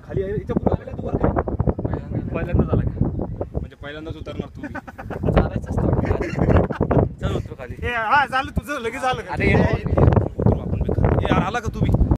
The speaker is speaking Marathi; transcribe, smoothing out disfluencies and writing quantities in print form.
खाली आहे याच्या पुढे आला का तू वर काय पहिल्यांदाच आला का म्हणजे पहिल्यांदाच उतरणार तू चालायचं असतं चल उतरू खाली हा झालं तुझं लगेच झालं का अरे उतरू आपण यार आला का तू बी